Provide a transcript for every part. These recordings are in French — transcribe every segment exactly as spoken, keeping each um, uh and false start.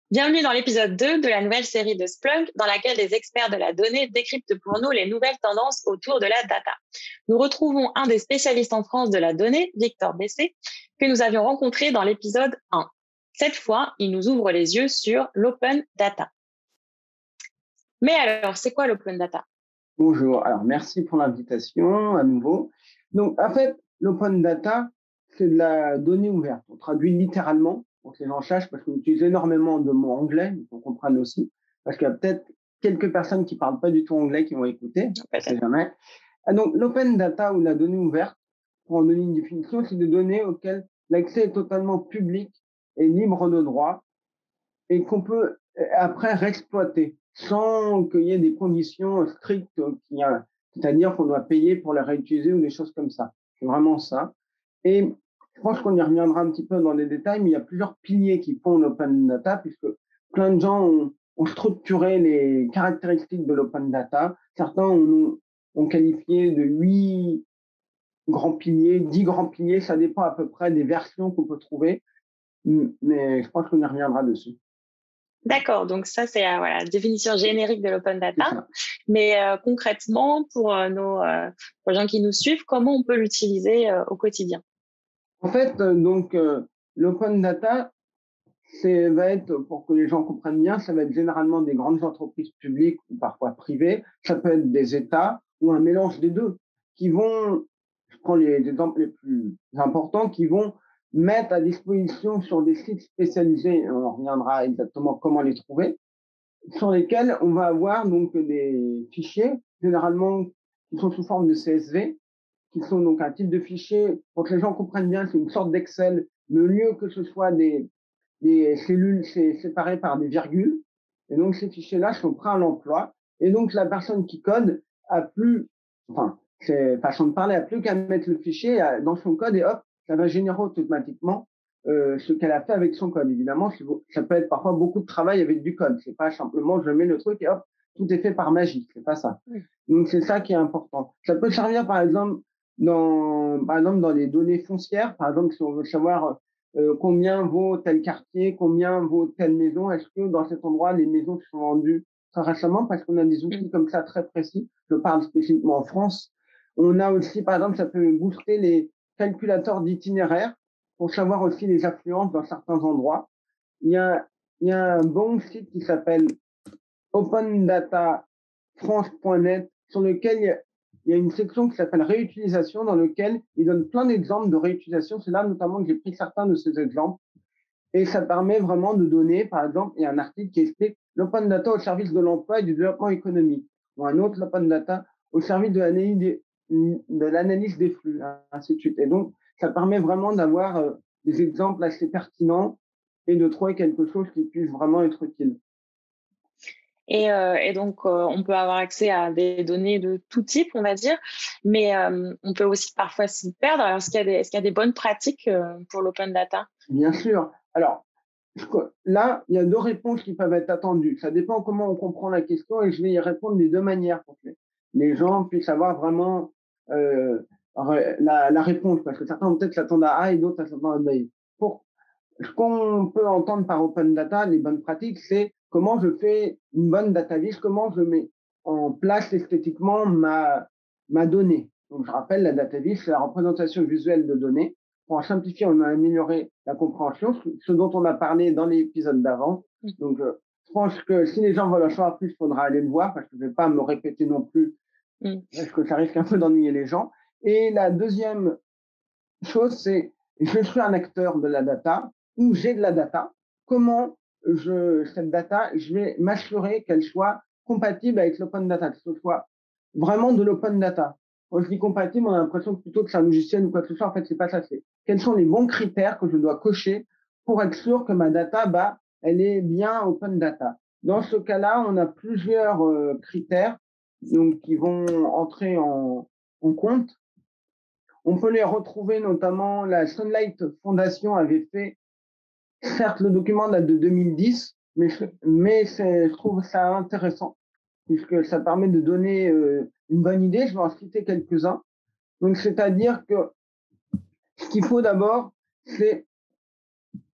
Bienvenue dans l'épisode deux de la nouvelle série de Splunk, dans laquelle les experts de la donnée décryptent pour nous les nouvelles tendances autour de la data. Nous retrouvons un des spécialistes en France de la donnée, Victor Bessé, que nous avions rencontré dans l'épisode un. Cette fois, il nous ouvre les yeux sur l'open data. Mais alors, c'est quoi l'open data? Bonjour, alors merci pour l'invitation à nouveau. Donc en fait, l'open data, c'est de la donnée ouverte. On traduit littéralement pour que les gens sachent, parce qu'on utilise énormément de mots anglais, pour qu'on comprenne aussi, parce qu'il y a peut-être quelques personnes qui parlent pas du tout anglais qui vont écouter, on ne sait jamais. Ah, donc l'open data ou la donnée ouverte, pour en donner une définition, c'est des données auxquelles l'accès est totalement public et libre de droit et qu'on peut après réexploiter sans qu'il y ait des conditions strictes, c'est-à-dire qu'on doit payer pour les réutiliser ou des choses comme ça. C'est vraiment ça. Et je pense qu'on y reviendra un petit peu dans les détails, mais il y a plusieurs piliers qui font l'open data, puisque plein de gens ont, ont structuré les caractéristiques de l'open data. Certains ont, ont qualifié de huit grands piliers, dix grands piliers, ça dépend à peu près des versions qu'on peut trouver, mais je pense qu'on y reviendra dessus. D'accord, donc ça c'est euh, voilà, la définition générique de l'open data. Mais euh, concrètement, pour, euh, nos, euh, pour les gens qui nous suivent, comment on peut l'utiliser euh, au quotidien? En fait, euh, donc euh, l'open data, c'est va être, pour que les gens comprennent bien, ça va être généralement des grandes entreprises publiques ou parfois privées. Ça peut être des États ou un mélange des deux qui vont, je prends les exemples les plus importants, qui vont mettre à disposition sur des sites spécialisés, on reviendra exactement comment les trouver, sur lesquels on va avoir donc des fichiers, généralement qui sont sous forme de C S V, qui sont donc un type de fichier, pour que les gens comprennent bien, c'est une sorte d'Excel, mais au lieu que ce soit des, des cellules séparées par des virgules, et donc ces fichiers-là sont prêts à l'emploi, et donc la personne qui code a plus, enfin, c'est façon de parler, a plus qu'à mettre le fichier dans son code et hop, ça va générer automatiquement euh, ce qu'elle a fait avec son code. Évidemment, ça peut être parfois beaucoup de travail avec du code. C'est pas simplement je mets le truc et hop, tout est fait par magie. C'est pas ça. Donc c'est ça qui est important. Ça peut servir par exemple dans, par exemple dans les données foncières. Par exemple, si on veut savoir euh, combien vaut tel quartier, combien vaut telle maison, est-ce que dans cet endroit les maisons se sont vendues très récemment, parce qu'on a des outils comme ça très précis. Je parle spécifiquement en France. On a aussi, par exemple, ça peut booster les calculateurs d'itinéraires pour savoir aussi les affluences dans certains endroits. Il y a, il y a un bon site qui s'appelle open data france point net sur lequel il y, a, il y a une section qui s'appelle réutilisation dans lequel il donne plein d'exemples de réutilisation. C'est là notamment que j'ai pris certains de ces exemples. Et ça permet vraiment de donner, par exemple, il y a un article qui explique l'open data au service de l'emploi et du développement économique, ou un autre, l'open data au service de l'analyse des, de l'analyse des flux, ainsi de suite. Et donc, ça permet vraiment d'avoir euh, des exemples assez pertinents et de trouver quelque chose qui puisse vraiment être utile. Et, euh, et donc, euh, on peut avoir accès à des données de tout type, on va dire, mais euh, on peut aussi parfois s'y perdre. Alors, est-ce qu'il y a des, est-ce qu'il y a des bonnes pratiques euh, pour l'open data? Bien sûr. Alors, là, il y a deux réponses qui peuvent être attendues. Ça dépend comment on comprend la question et je vais y répondre des deux manières pour que les gens puissent avoir vraiment euh, la, la réponse, parce que certains vont peut-être s'attendre à A et d'autres s'attendent à B. Pour ce qu'on peut entendre par open data, les bonnes pratiques, c'est comment je fais une bonne data vis, comment je mets en place esthétiquement ma, ma donnée. Donc, je rappelle, la data vis, c'est la représentation visuelle de données. Pour en simplifier, on a amélioré la compréhension, ce dont on a parlé dans l'épisode d'avant. Donc, euh, je pense que si les gens veulent en savoir plus, il faudra aller le voir, parce que je ne vais pas me répéter non plus, mm. parce que ça risque un peu d'ennuyer les gens. Et la deuxième chose, c'est je suis un acteur de la data, ou j'ai de la data. Comment je, cette data, je vais m'assurer qu'elle soit compatible avec l'open data, que ce soit vraiment de l'open data. Quand je dis compatible, on a l'impression que plutôt que c'est un logiciel ou quoi que ce soit, en fait, c'est pas ça. C'est quels sont les bons critères que je dois cocher pour être sûr que ma data, bah, elle est bien open data. Dans ce cas-là, on a plusieurs euh, critères donc, qui vont entrer en, en compte. On peut les retrouver notamment, la Sunlight Foundation avait fait, certes le document date de deux mille dix, mais, mais je trouve ça intéressant, puisque ça permet de donner euh, une bonne idée. Je vais en citer quelques-uns. Donc, c'est-à-dire que ce qu'il faut d'abord, c'est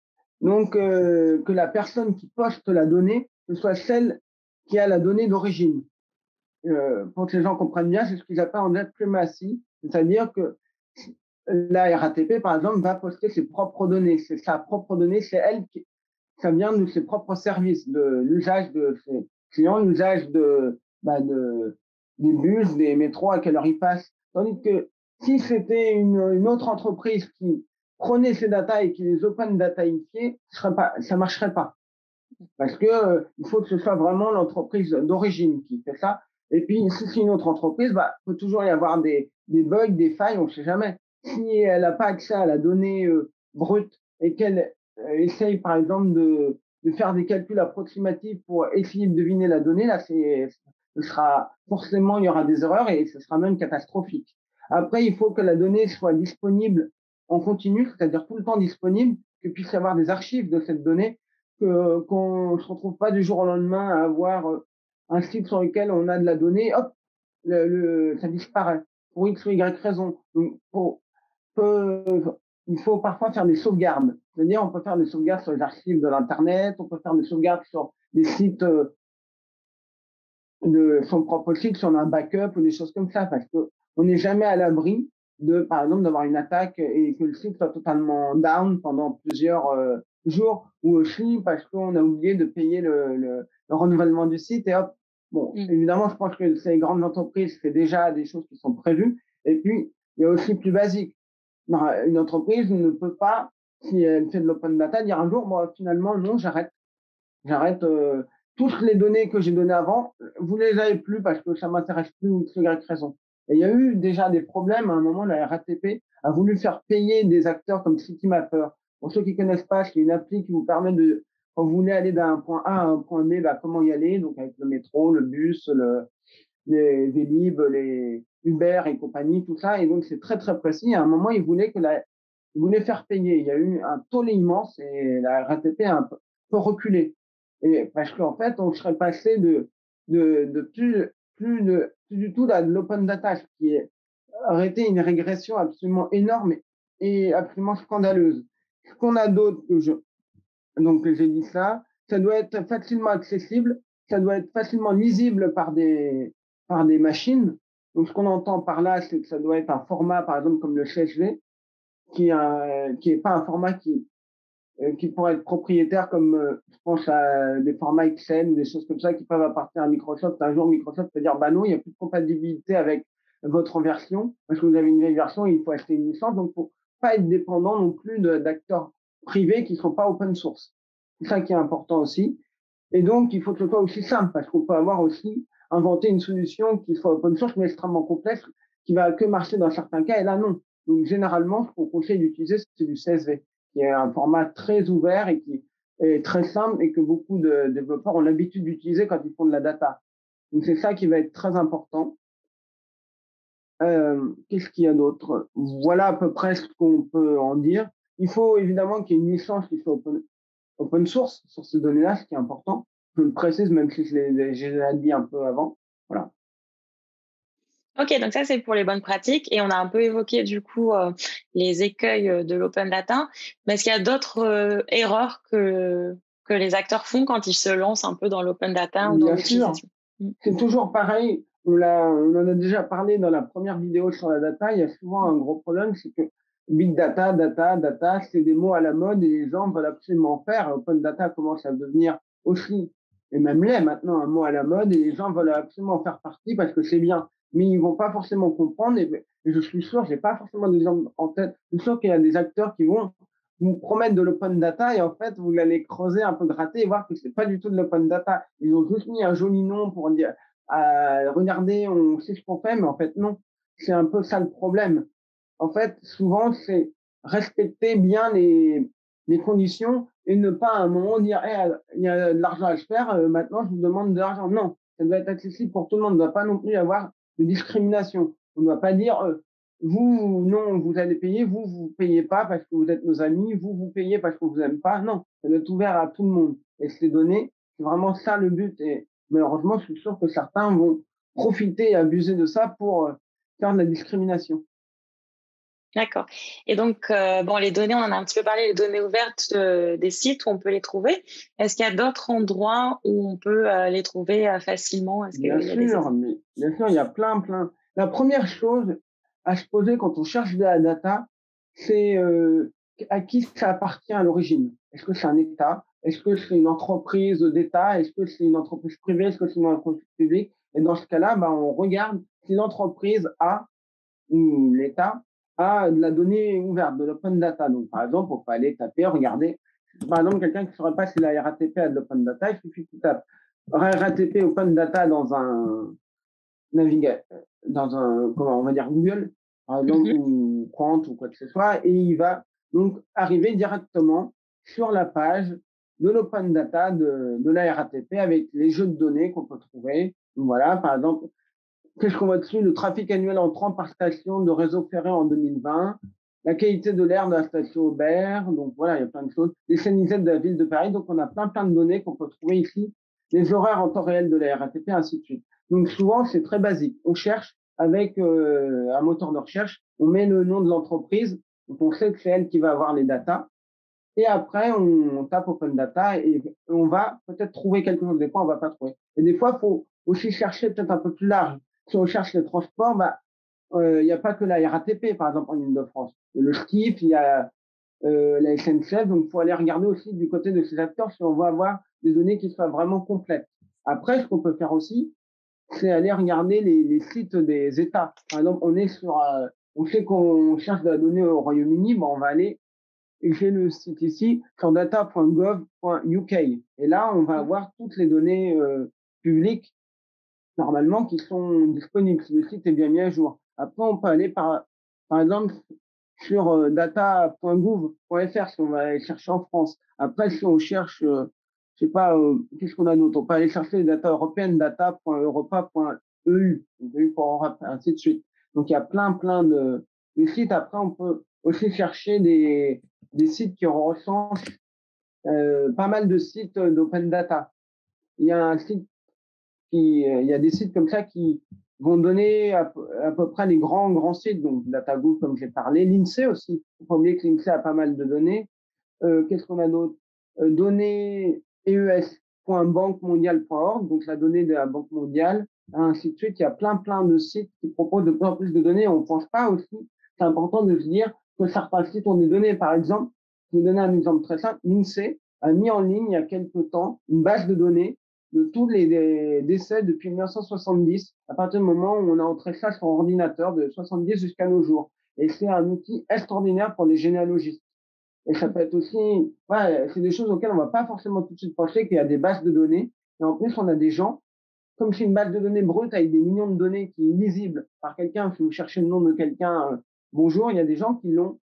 Donc, euh, que la personne qui poste la donnée, ce soit celle qui a la donnée d'origine. Euh, pour que les gens comprennent bien, c'est ce qu'ils appellent en data privacy, c'est-à-dire que la R A T P, par exemple, va poster ses propres données. C'est sa propre donnée, c'est elle qui, ça vient de ses propres services, de l'usage de ses clients, l'usage de, bah de, des bus, des métros, à quelle heure ils passent. Tandis que si c'était une, une autre entreprise qui prenait ces datas et qui les open dataifiait, ça ne marcherait pas. Parce que euh, il faut que ce soit vraiment l'entreprise d'origine qui fait ça. Et puis, si c'est une autre entreprise, bah, peut toujours y avoir des, des bugs, des failles, on ne sait jamais. Si elle n'a pas accès à la donnée euh, brute et qu'elle euh, essaye, par exemple, de, de faire des calculs approximatifs pour essayer de deviner la donnée, là, c'est, ce sera forcément, il y aura des erreurs et ce sera même catastrophique. Après, il faut que la donnée soit disponible en continu, c'est-à-dire tout le temps disponible, qu'il puisse y avoir des archives de cette donnée, que, qu'on ne se retrouve pas du jour au lendemain à avoir un site sur lequel on a de la donnée, hop, le, le, ça disparaît pour X ou Y raison. Donc, pour, peut, il faut parfois faire des sauvegardes. C'est-à-dire, on peut faire des sauvegardes sur les archives de l'Internet, on peut faire des sauvegardes sur des sites de son propre site, si on a un backup ou des choses comme ça, parce que on n'est jamais à l'abri de, par exemple, d'avoir une attaque et que le site soit totalement down pendant plusieurs euh, jours, ou aussi parce qu'on a oublié de payer le, le, le renouvellement du site et hop. Bon, mmh. Évidemment, je pense que ces grandes entreprises, c'est déjà des choses qui sont prévues. Et puis, il y a aussi plus basique. Une entreprise ne peut pas, si elle fait de l'open data, dire un jour, moi, finalement, non, j'arrête. J'arrête euh, toutes les données que j'ai données avant, vous les avez plus parce que ça m'intéresse plus ou X Y raison. Et il y a eu déjà des problèmes. À un moment, la R A T P a voulu faire payer des acteurs comme Citymapper. Pour ceux qui connaissent pas, c'est une appli qui vous permet de, quand vous voulez aller d'un point A à un point B, bah, comment y aller, donc avec le métro, le bus, le, les Vélib, les Uber et compagnie, tout ça. Et donc, c'est très, très précis. À un moment, ils voulaient que la, ils voulaient faire payer. Il y a eu un tollé immense et la R A T P a un peu, peu reculé. Et parce qu'en fait, on serait passé de, de, de plus, plus, de, plus du tout de l'open data, ce qui aurait été une régression absolument énorme et absolument scandaleuse. Ce qu'on a d'autre, que je, donc j'ai dit ça, ça doit être facilement accessible, ça doit être facilement lisible par des, par des machines. Donc ce qu'on entend par là, c'est que ça doit être un format, par exemple, comme le C S V, qui est, qui est pas un format qui, qui pourraient être propriétaires, comme euh, je pense à des formats Excel ou des choses comme ça qui peuvent appartenir à Microsoft. Un jour, Microsoft peut dire, bah non, il n'y a plus de compatibilité avec votre version parce que vous avez une vieille version et il faut acheter une licence. Donc, faut pas être dépendant non plus d'acteurs privés qui ne sont pas open source. C'est ça qui est important aussi. Et donc, il faut que ce soit aussi simple parce qu'on peut avoir aussi inventé une solution qui soit open source mais extrêmement complexe qui va que marcher dans certains cas et là, non. Donc, généralement, ce qu'on conseille d'utiliser, c'est du C S V, qui est un format très ouvert et qui est très simple et que beaucoup de développeurs ont l'habitude d'utiliser quand ils font de la data. Donc, c'est ça qui va être très important. Euh, Qu'est-ce qu'il y a d'autre? Voilà à peu près ce qu'on peut en dire. Il faut évidemment qu'il y ait une licence qui soit open, open source sur ces données-là, ce qui est important. Je le précise, même si je l'ai déjà dit un peu avant. Voilà. Ok, donc ça c'est pour les bonnes pratiques et on a un peu évoqué du coup euh, les écueils de l'open data. Mais est-ce qu'il y a d'autres euh, erreurs que que les acteurs font quand ils se lancent un peu dans l'open data ou dans l'utilisation? C'est toujours pareil. On, l'a, on en a déjà parlé dans la première vidéo sur la data. Il y a souvent un gros problème, c'est que big data, data, data, c'est des mots à la mode et les gens veulent absolument faire. Open data commence à devenir aussi, et même l'est maintenant, un mot à la mode et les gens veulent absolument faire partie parce que c'est bien. Mais ils vont pas forcément comprendre et, et je suis sûr, j'ai pas forcément des exemples en tête. Je suis sûr qu'il y a des acteurs qui vont vous promettre de l'open data et en fait, vous allez creuser un peu, gratter et voir que c'est pas du tout de l'open data. Ils ont juste mis un joli nom pour dire, euh, regardez, on sait ce qu'on fait, mais en fait, non. C'est un peu ça le problème. En fait, souvent, c'est respecter bien les, les conditions et ne pas à un moment dire, hey, il y a de l'argent à se faire, euh, maintenant, je vous demande de l'argent. Non. Ça doit être accessible pour tout le monde. Il ne doit pas non plus y avoir de discrimination. On ne doit pas dire, euh, vous, non, vous allez payer, vous, vous payez pas parce que vous êtes nos amis, vous, vous payez parce qu'on vous aime pas. Non, ça doit être ouvert à tout le monde. Et ces données, c'est vraiment ça le but. Et malheureusement, je suis sûr que certains vont profiter et abuser de ça pour euh, faire de la discrimination. D'accord. Et donc, euh, bon, les données, on en a un petit peu parlé, les données ouvertes euh, des sites où on peut les trouver. Est-ce qu'il y a d'autres endroits où on peut euh, les trouver euh, facilement? Est-ce Bien qu'il y a des sûr, exemples? mais bien sûr, il y a plein, plein. La première chose à se poser quand on cherche de la data, c'est euh, à qui ça appartient à l'origine. Est-ce que c'est un État? Est-ce que c'est une entreprise d'État? Est-ce que c'est une entreprise privée? Est-ce que c'est une entreprise publique? Et dans ce cas-là, bah, on regarde si l'entreprise a ou l'État a de la donnée ouverte, de l'open data. Donc, par exemple, on peut aller taper, regarder. Par exemple, quelqu'un qui ne saurait pas si la R A T P a de l'open data, il suffit qu'il tape R A T P open data dans un navigateur, dans un, comment on va dire, Google, par exemple, Mhm. ou Quant ou quoi que ce soit, et il va donc arriver directement sur la page de l'open data de, de la R A T P avec les jeux de données qu'on peut trouver. Donc, voilà, par exemple, qu'est-ce qu'on voit dessus? Le trafic annuel entrant par station de réseau ferré en deux mille vingt, la qualité de l'air de la station Aubert, donc voilà, il y a plein de choses. Les scènes de la ville de Paris, donc on a plein plein de données qu'on peut trouver ici, les horaires en temps réel de la R A T P, ainsi de suite. Donc souvent, c'est très basique. On cherche avec euh, un moteur de recherche, on met le nom de l'entreprise, donc on sait que c'est elle qui va avoir les datas, et après, on, on tape Open Data et on va peut-être trouver quelque chose. Des fois, on va pas trouver. Et des fois, il faut aussi chercher peut-être un peu plus large. Si on cherche les transports, bah, euh, il n'y a pas que la R A T P, par exemple, en Ile-de-France. Le STIF, il y a euh, la S N C F, donc il faut aller regarder aussi du côté de ces acteurs si on veut avoir des données qui soient vraiment complètes. Après, ce qu'on peut faire aussi, c'est aller regarder les, les sites des États. Par exemple, on est sur, euh, on sait qu'on cherche de la donnée au Royaume-Uni, bah, on va aller et j'ai le site ici sur data point gov point U K. Et là, on va avoir toutes les données euh, publiques normalement qui sont disponibles si le site est bien mis à jour. Après, on peut aller par, par exemple sur euh, data point gouv point F R si on va aller chercher en France. Après, si on cherche, euh, je sais pas, euh, qu'est-ce qu'on a d'autre? On peut aller chercher les data européennes, data point europa point E U, E U pour Europe, ainsi de suite. Donc, il y a plein, plein de, de sites. Après, on peut aussi chercher des, des sites qui recensent euh, pas mal de sites d'open data. Il y a un site qui, il y a des sites comme ça qui vont donner à, à peu près les grands, grands sites, donc DataGouv, comme j'ai parlé, l'INSEE aussi. Il faut pas oublier que l'INSEE a pas mal de données. Euh, qu'est-ce qu'on a d'autre? euh, Données E E S point banque mondiale point org, donc la donnée de la Banque mondiale, ainsi de suite. Il y a plein, plein de sites qui proposent de plus en plus de données. On ne pense pas aussi, c'est important de se dire que certains sites ont des données. Par exemple, je vais donner un exemple très simple. L'INSEE a mis en ligne il y a quelque temps une base de données de tous les décès depuis mille neuf cent soixante-dix, à partir du moment où on a entré ça sur ordinateur de soixante-dix jusqu'à nos jours. Et c'est un outil extraordinaire pour les généalogistes. Et ça peut être aussi, ouais, c'est des choses auxquelles on va pas forcément tout de suite penser qu'il y a des bases de données. Et en plus, on a des gens, comme c'est une base de données brute avec des millions de données qui est lisible par quelqu'un, si vous cherchez le nom de quelqu'un, euh, bonjour, il y a des gens qui l'ont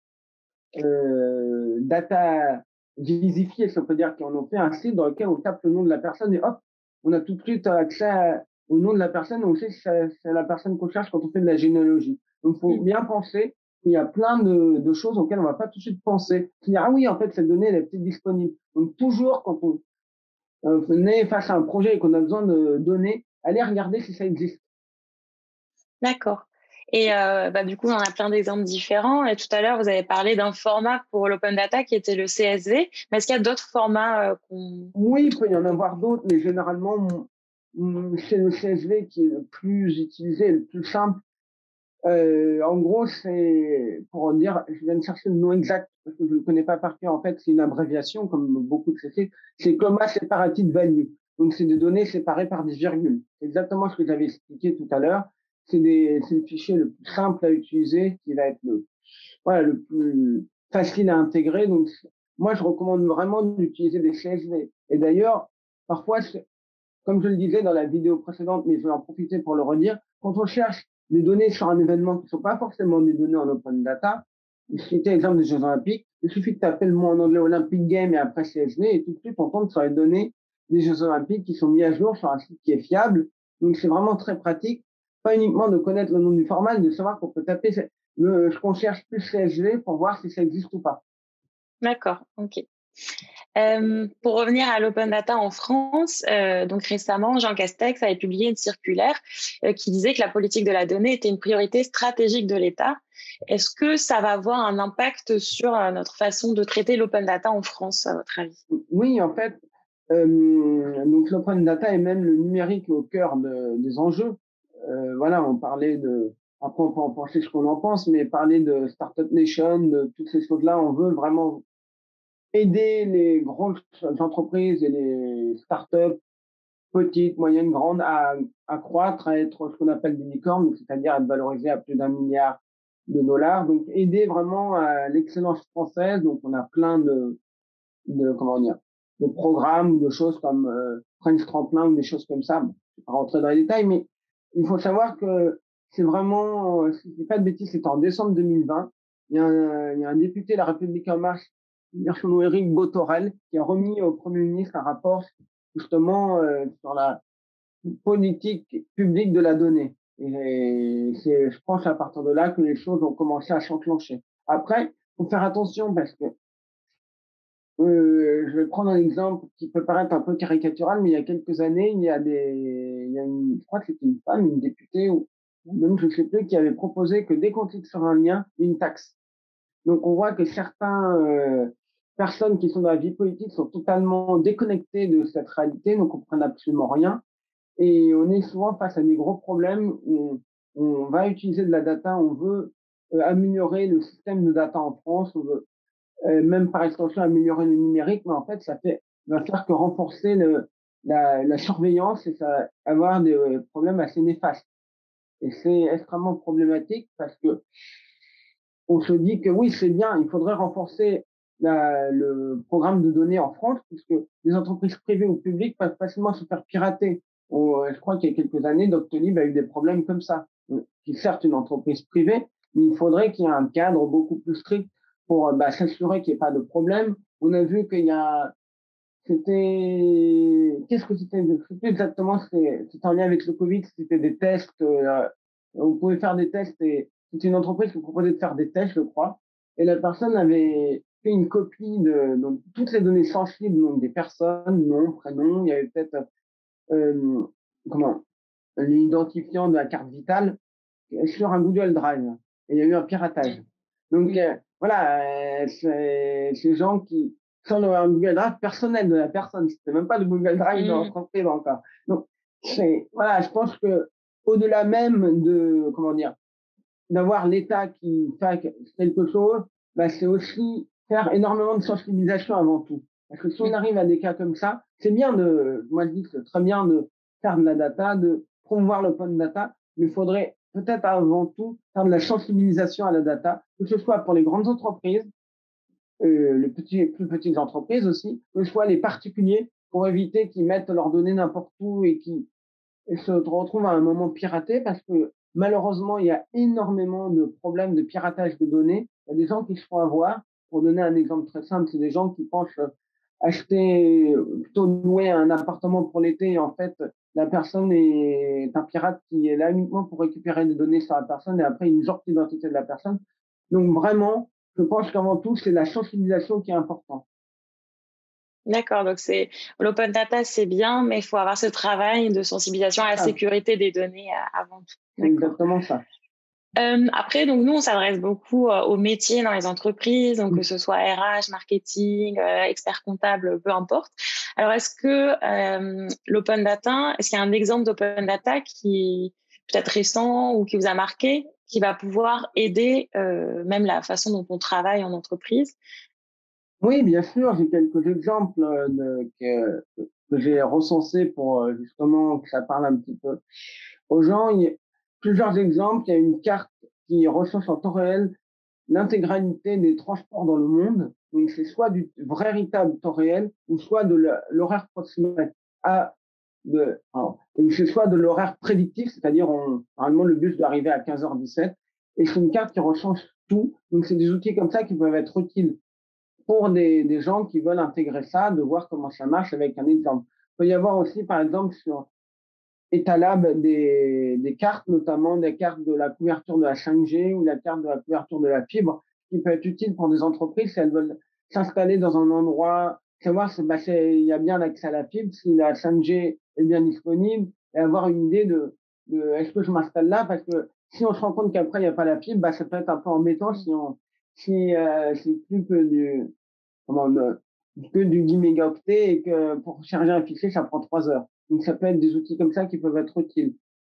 euh, data visifié, si on peut dire, qui en ont fait un site dans lequel on tape le nom de la personne et hop, on a tout de suite accès à, au nom de la personne, on sait que c'est la personne qu'on cherche quand on fait de la généalogie. Donc, il faut Mm. bien penser qu'il y a plein de, de choses auxquelles on va pas tout de suite penser. Dire, ah oui, en fait, cette donnée, elle est peut-être disponible. Donc, toujours, quand on euh, est face à un projet et qu'on a besoin de données, allez regarder si ça existe. D'accord. Et euh, bah, du coup, on a plein d'exemples différents. Et tout à l'heure, vous avez parlé d'un format pour l'open data qui était le C S V. Mais est-ce qu'il y a d'autres formats euh, qu'on Oui, peut il peut y en trouver? avoir d'autres, mais généralement, c'est le C S V qui est le plus utilisé, le plus simple. Euh, en gros, c'est pour dire, je viens de chercher le nom exact parce que je ne le connais pas par cœur. En fait, c'est une abréviation, comme beaucoup de C C. C'est Comma Separated Value. Donc, c'est des données séparées par des virgules. C'est exactement ce que j'avais expliqué tout à l'heure. C'est des, c'est le fichier le plus simple à utiliser, qui va être le, voilà, le plus facile à intégrer. Donc, moi, je recommande vraiment d'utiliser des C S V. Et d'ailleurs, parfois, comme je le disais dans la vidéo précédente, mais je vais en profiter pour le redire, quand on cherche des données sur un événement qui ne sont pas forcément des données en open data, je citais l'exemple des Jeux Olympiques, il suffit que tu appelles le mot en anglais Olympic Game et après C S V et tout de suite on tombe sur les données des Jeux Olympiques qui sont mis à jour sur un site qui est fiable. Donc c'est vraiment très pratique. Pas uniquement de connaître le nom du format, mais de savoir qu'on peut taper le, qu'on cherche plus C S V pour voir si ça existe ou pas. D'accord, ok. Euh, pour revenir à l'open data en France, euh, donc récemment, Jean Castex avait publié une circulaire euh, qui disait que la politique de la donnée était une priorité stratégique de l'État. Est-ce que ça va avoir un impact sur euh, notre façon de traiter l'open data en France, à votre avis? Oui, en fait, euh, donc l'open data et même le numérique au cœur de, des enjeux. Euh, voilà, on parlait de, après on peut en penser ce qu'on en pense, mais parler de Startup Nation, de toutes ces choses-là, on veut vraiment aider les grandes entreprises et les startups, petites, moyennes, grandes, à, à croître, à être ce qu'on appelle des licornes, c'est-à-dire à être valorisées à plus d'un milliard de dollars. Donc, aider vraiment à l'excellence française. Donc, on a plein de, de comment dire, de programmes ou de choses comme euh, French Tremplin ou des choses comme ça. Bon, je vais pas rentrer dans les détails, mais il faut savoir que c'est vraiment, euh, si je dis pas de bêtises, c'était en décembre deux mille vingt. Il y a un, il y a un député de la République en marche, Éric Botorel, qui a remis au Premier ministre un rapport justement euh, sur la politique publique de la donnée. Et c'est, je pense, à partir de là que les choses ont commencé à s'enclencher. Après, faut faire attention parce que euh, je vais prendre un exemple qui peut paraître un peu caricatural, mais il y a quelques années, il y a des, il y a une, je crois que c'était une femme, une députée ou même je ne sais plus, qui avait proposé que dès qu'on clique sur un lien, une taxe. Donc on voit que certains euh, personnes qui sont dans la vie politique sont totalement déconnectées de cette réalité, ne comprennent absolument rien, et on est souvent face à des gros problèmes où on, on va utiliser de la data, on veut euh, améliorer le système de data en France, on veut euh, même par extension améliorer le numérique, mais en fait, ça fait, va faire que renforcer le, la, la surveillance et ça va avoir des euh, problèmes assez néfastes. Et c'est extrêmement problématique parce que on se dit que oui, c'est bien, il faudrait renforcer la, le programme de données en France puisque les entreprises privées ou publiques peuvent facilement se faire pirater. On, je crois qu'il y a quelques années, Doctolib a eu des problèmes comme ça. C'est certes une entreprise privée, mais il faudrait qu'il y ait un cadre beaucoup plus strict pour bah, s'assurer qu'il n'y ait pas de problème. On a vu qu'il y a, c'était, qu'est-ce que c'était, c'était exactement, c'était, c'était en lien avec le Covid, c'était des tests, euh, on pouvait faire des tests et c'était une entreprise qui proposait de faire des tests, je crois, et la personne avait fait une copie de donc, toutes les données sensibles, donc des personnes, nom, prénom, il y avait peut-être euh, comment l'identifiant de la carte vitale sur un Google Drive. Et il y a eu un piratage. Donc euh, voilà, euh, c'est ces gens qui sont dans un Google Drive personnel de la personne, c'était même pas le Google Drive de l'entreprise encore. Donc c'est voilà, je pense que au-delà même de comment dire d'avoir l'État qui fait quelque chose, bah, c'est aussi faire énormément de sensibilisation avant tout. Parce que si on arrive à des cas comme ça, c'est bien de, moi je dis que c'est très bien de faire de la data, de promouvoir l'open data, mais il faudrait peut-être avant tout faire de la sensibilisation à la data, que ce soit pour les grandes entreprises, euh, les petits, plus petites entreprises aussi, que ce soit les particuliers, pour éviter qu'ils mettent leurs données n'importe où et qu'ils se retrouvent à un moment piratés parce que malheureusement, il y a énormément de problèmes de piratage de données. Il y a des gens qui se font avoir. Pour donner un exemple très simple, c'est des gens qui pensent acheter, plutôt louer un appartement pour l'été et en fait, la personne est un pirate qui est là uniquement pour récupérer des données sur la personne et après, il usurpe l'identité de la personne. Donc vraiment, je pense qu'avant tout, c'est la sensibilisation qui est importante. D'accord, donc c'est l'open data, c'est bien, mais il faut avoir ce travail de sensibilisation à la Ah, sécurité des données euh, avant tout. c'est D'accord. exactement ça. Euh, après, donc nous, on s'adresse beaucoup euh, aux métiers dans les entreprises, donc que ce soit R H, marketing, euh, expert comptable, peu importe. Alors, est-ce que euh, l'open data, est-ce qu'il y a un exemple d'open data qui peut-être récent ou qui vous a marqué, qui va pouvoir aider euh, même la façon dont on travaille en entreprise? Oui, bien sûr, j'ai quelques exemples euh, de, que, que j'ai recensés pour euh, justement que ça parle un petit peu aux gens. Il y a plusieurs exemples. Il y a une carte qui recense en temps réel l'intégralité des transports dans le monde. Donc, c'est soit du vrai véritable temps réel ou soit de l'horaire approximatif à de, alors, donc c'est soit de l'horaire prédictif, c'est-à-dire on, normalement le bus doit arriver à quinze heures dix-sept et c'est une carte qui recense tout. Donc, c'est des outils comme ça qui peuvent être utiles pour des, des gens qui veulent intégrer ça, de voir comment ça marche avec un exemple. Il peut y avoir aussi, par exemple, sur Etalab, des, des cartes, notamment des cartes de la couverture de la cinq G ou la carte de la couverture de la fibre, qui peut être utile pour des entreprises si elles veulent s'installer dans un endroit, savoir si bah, il y a bien l'accès à la fibre, si la cinq G est bien disponible, et avoir une idée de, de est-ce que je m'installe là, parce que si on se rend compte qu'après il n'y a pas la fibre, bah, ça peut être un peu embêtant si on si euh, c'est plus que du comment de- que du dix mégaoctets et que pour charger un fichier ça prend trois heures. Donc ça peut être des outils comme ça qui peuvent être utiles.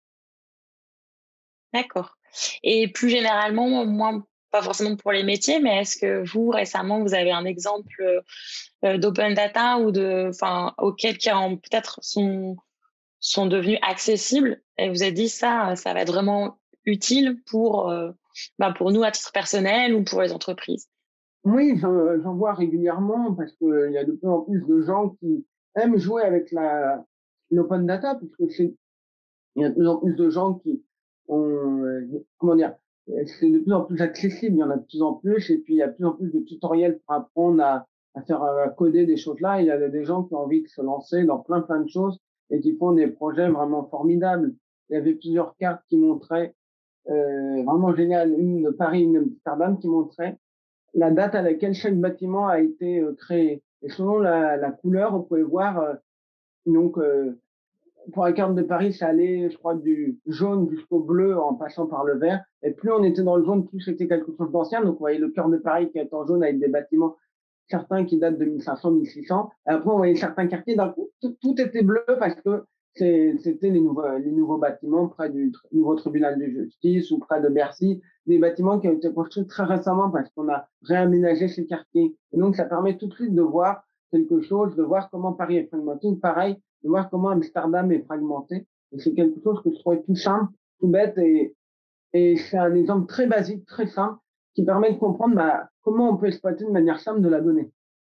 D'accord. Et plus généralement, moins, pas forcément pour les métiers, mais est-ce que vous, récemment, vous avez un exemple euh, d'open data ou de, enfin, auquel qui en peut-être sont, sont devenus accessibles et vous avez dit ça, ça va être vraiment utile pour, euh, bah, pour nous à titre personnel ou pour les entreprises? Oui, j'en j'en vois régulièrement parce qu'il y a de plus en plus de gens qui aiment jouer avec la l'open data puisque c'est il y a de plus en plus de gens qui ont euh, comment dire euh, c'est de plus en plus accessible, il y en a de plus en plus et puis il y a de plus en plus de tutoriels pour apprendre à, à faire euh, à coder des choses là. Il y a des gens qui ont envie de se lancer dans plein plein de choses et qui font des projets vraiment formidables. Il y avait plusieurs cartes qui montraient euh, vraiment génial, une de Paris, une d'Amsterdam qui montrait la date à laquelle chaque bâtiment a été euh, créé. Et selon la, la couleur, on pouvait voir, euh, donc, euh, pour la carte de Paris, ça allait, je crois, du jaune jusqu'au bleu en passant par le vert. Et plus on était dans le jaune, plus c'était quelque chose d'ancien. Donc, on voyait le cœur de Paris qui est en jaune avec des bâtiments, certains qui datent de mille cinq cents, mille six cents. Et après, on voyait certains quartiers, d'un coup, tout, tout était bleu parce que c'était les nouveaux, les nouveaux bâtiments près du nouveau tribunal de justice ou près de Bercy, des bâtiments qui ont été construits très récemment parce qu'on a réaménagé ces quartiers. Et donc, ça permet tout de suite de voir quelque chose, de voir comment Paris est fragmenté. Pareil, de voir comment Amsterdam est fragmenté. Et c'est quelque chose que je trouvais tout simple, tout bête, et, et c'est un exemple très basique, très simple, qui permet de comprendre bah, comment on peut exploiter de manière simple de la donnée.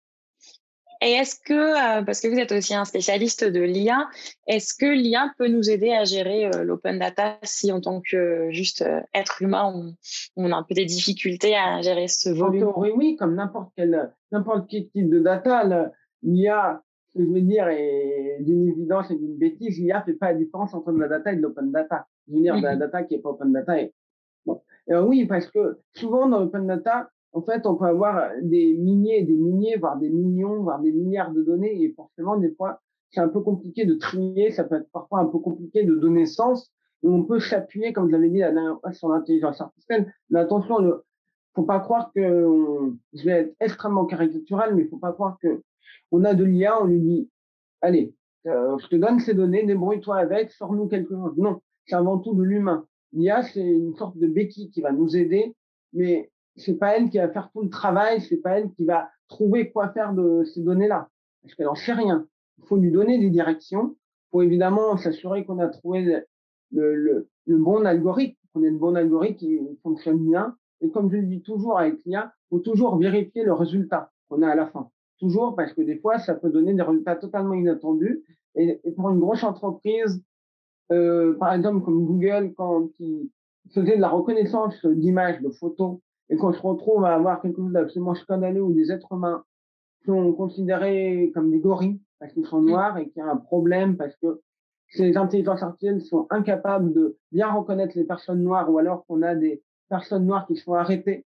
Et est-ce que, euh, parce que vous êtes aussi un spécialiste de l'I A, est-ce que l'I A peut nous aider à gérer euh, l'open data si en tant que euh, juste euh, être humain, on, on a un peu des difficultés à gérer ce En volume? théorie, oui, comme n'importe quel, n'importe quel type de data, l'I A, ce que je veux dire, est d'une évidence et d'une bêtise, l'I A fait pas la différence entre de la data et de l'open data. Je veux dire, de la data qui est pas open data et bon. Euh, oui, parce que souvent dans l'open data, en fait, on peut avoir des milliers, des milliers, voire des millions, voire des milliards de données, et forcément, des fois, c'est un peu compliqué de trier, ça peut être parfois un peu compliqué de donner sens, et on peut s'appuyer, comme je l'avais dit la dernière fois, sur l'intelligence artificielle. Mais attention, il faut pas croire que, on, je vais être extrêmement caricatural, mais il faut pas croire que on a de l'I A, on lui dit, allez, euh, je te donne ces données, débrouille-toi avec, sors-nous quelque chose. Non, c'est avant tout de l'humain. L'I A, c'est une sorte de béquille qui va nous aider, mais c'est pas elle qui va faire tout le travail, c'est pas elle qui va trouver quoi faire de ces données-là, parce qu'elle en sait rien. Il faut lui donner des directions. Il faut évidemment s'assurer qu'on a trouvé le, le, le, le bon algorithme, qu'on ait le bon algorithme qui fonctionne bien. Et comme je le dis toujours avec l'I A, il faut toujours vérifier le résultat qu'on a à la fin. Toujours parce que des fois, ça peut donner des résultats totalement inattendus. Et, et pour une grosse entreprise, euh, par exemple comme Google, quand ils faisaient de la reconnaissance d'images, de photos, et qu'on se retrouve à avoir quelque chose d'absolument scandaleux où des êtres humains sont considérés comme des gorilles parce qu'ils sont noirs et qu'il y a un problème parce que ces intelligences artificielles sont incapables de bien reconnaître les personnes noires ou alors qu'on a des personnes noires qui sont arrêtées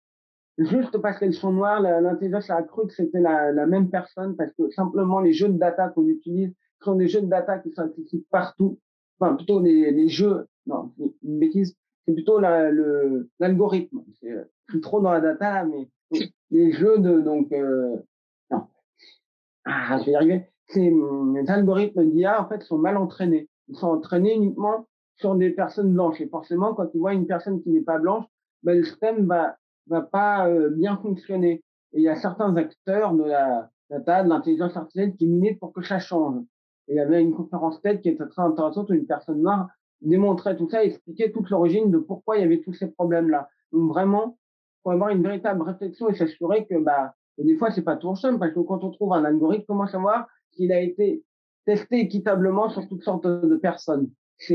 juste parce qu'elles sont noires, l'intelligence a cru que c'était la, la même personne parce que simplement les jeux de data qu'on utilise sont des jeux de data qui sont accessibles partout. Enfin, plutôt les, les jeux, non, une bêtise, c'est plutôt la, le, l'algorithme. C'est, euh, je suis trop dans la data, mais donc, les jeux de, donc, euh, non, ah, je vais y arriver. Ces, les algorithmes d'I A, en fait, sont mal entraînés. Ils sont entraînés uniquement sur des personnes blanches. Et forcément, quand ils voient une personne qui n'est pas blanche, ben, le système va, va pas euh, bien fonctionner. Et il y a certains acteurs de la data, de l'intelligence artificielle qui militent pour que ça change. Et il y avait une conférence TED qui était très intéressante où une personne noire démontrait tout ça et expliquait toute l'origine de pourquoi il y avait tous ces problèmes-là. Donc vraiment, faut avoir une véritable réflexion et s'assurer que, bah, et des fois, c'est pas toujours simple parce que quand on trouve un algorithme, comment savoir qu'il a été testé équitablement sur toutes sortes de personnes?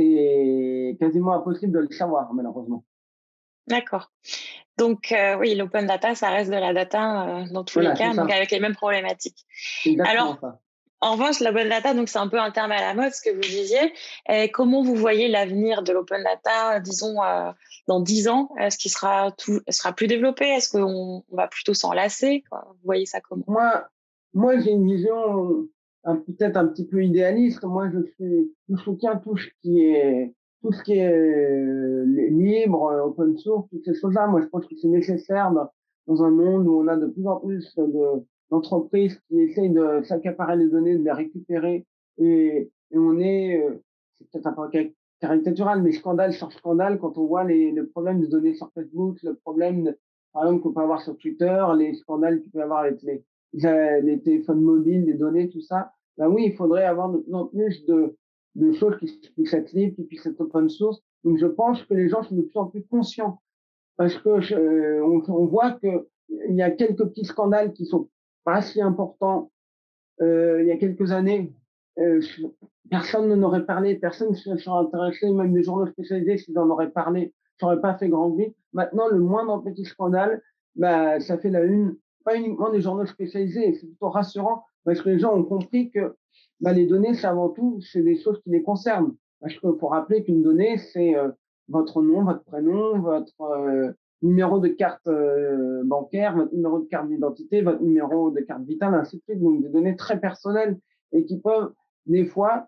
C'est quasiment impossible de le savoir, malheureusement. D'accord. Donc, euh, oui, l'open data, ça reste de la data euh, dans tous les Voilà, c'est cas, donc ça. avec les mêmes problématiques. C'est exactement Alors, ça. En revanche, l'open data, donc c'est un peu un terme à la mode, ce que vous disiez. Et comment vous voyez l'avenir de l'open data, disons, euh, dans dix ans? Est-ce qu'il sera tout, sera plus développé? Est-ce qu'on on va plutôt s'en lasser, quoi? Vous voyez ça comment? Moi, moi j'ai une vision un- peut-être un petit peu idéaliste. Moi, je suis, je soutiens tout ce qui est, tout ce qui est euh, libre, euh, open source, toutes ces choses-là. Moi, je pense que c'est nécessaire dans, dans un monde où on a de plus en plus de, d'entreprises qui essayent de s'accaparer les données, de les récupérer. Et, et on est, euh, c'est peut-être un peu ca- caricatural, mais scandale sur scandale quand on voit les, les problèmes de données sur Facebook, le problème, de, par exemple, qu'on peut avoir sur Twitter, les scandales qu'il peut y avoir avec les, les téléphones mobiles, les données, tout ça. Ben oui, il faudrait avoir de plus en plus de, de choses qui puissent être libres, qui puissent être open source. Donc, je pense que les gens sont de plus en plus conscients parce que je, euh, on, on voit que il y a quelques petits scandales qui sont pas si importants. Euh, il y a quelques années, euh, personne n'en aurait parlé, personne ne se serait intéressé, même des journaux spécialisés, s'ils en auraient parlé, ça n'aurait pas fait grand bruit. Maintenant, le moindre petit scandale, bah, ça fait la une, pas uniquement des journaux spécialisés, c'est plutôt rassurant parce que les gens ont compris que bah, les données, c'est avant tout, c'est des choses qui les concernent. Parce qu'il faut rappeler qu'une donnée, c'est euh, votre nom, votre prénom, votre euh, numéro de carte euh, bancaire, votre numéro de carte d'identité, votre numéro de carte vitale, ainsi de suite. Donc des données très personnelles et qui peuvent des fois,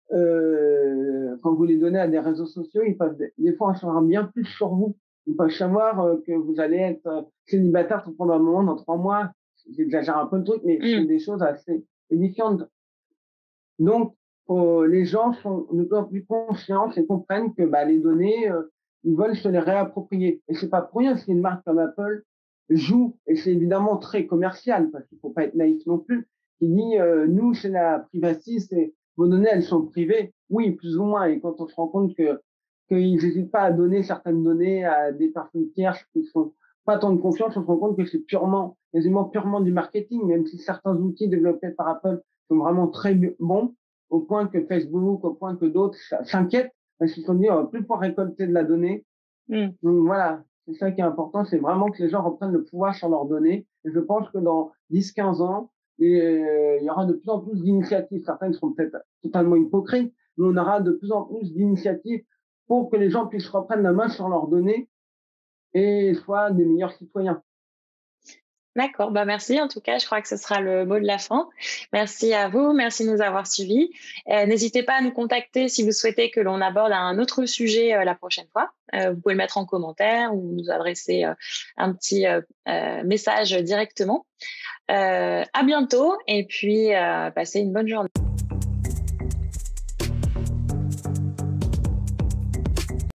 euh, quand vous les donnez à des réseaux sociaux, ils peuvent des fois en savoir bien plus sur vous. Ils peuvent savoir euh, que vous allez être euh, célibataire pendant un moment, dans trois mois. J'exagère un peu le truc, mais c'est Mmh. des choses assez édifiantes. Donc, euh, les gens sont de plus en plus conscients et comprennent que bah, les données, euh, ils veulent se les réapproprier. Et c'est pas pour rien si une marque comme Apple joue, et c'est évidemment très commercial, parce qu'il faut pas être naïf non plus, qui dit, euh, nous, c'est la privacy, c'est vos données, elles sont privées. Oui, plus ou moins. Et quand on se rend compte que qu'ils n'hésitent pas à donner certaines données à des personnes tierces qui sont pas tant de confiance, on se rend compte que c'est purement, quasiment purement du marketing, même si certains outils développés par Apple sont vraiment très bons, au point que Facebook, au point que d'autres s'inquiètent, parce qu'ils se sont dit, on va plus pouvoir récolter de la donnée. Mmh. Donc voilà, c'est ça qui est important, c'est vraiment que les gens reprennent le pouvoir sur leurs données. Et je pense que dans dix quinze ans, et, euh, il y aura de plus en plus d'initiatives. Certaines seront peut-être totalement hypocrites, mais on aura de plus en plus d'initiatives pour que les gens puissent reprendre la main sur leurs données et soient des meilleurs citoyens. D'accord, bah merci en tout cas, je crois que ce sera le mot de la fin. Merci à vous, merci de nous avoir suivis. Euh, n'hésitez pas à nous contacter si vous souhaitez que l'on aborde un autre sujet euh, la prochaine fois. Euh, vous pouvez le mettre en commentaire ou nous adresser euh, un petit euh, euh, message directement. Euh, à bientôt et puis euh, passez une bonne journée.